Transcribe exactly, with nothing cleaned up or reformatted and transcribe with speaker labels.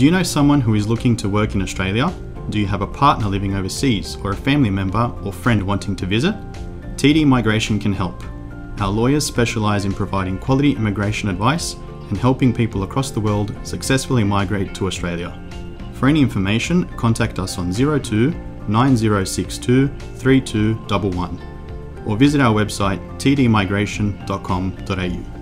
Speaker 1: Do you know someone who is looking to work in Australia? Do you have a partner living overseas or a family member or friend wanting to visit? T D Migration can help. Our lawyers specialise in providing quality immigration advice and helping people across the world successfully migrate to Australia. For any information, contact us on zero two nine zero six two three two one one or visit our website t d migration dot com dot a u.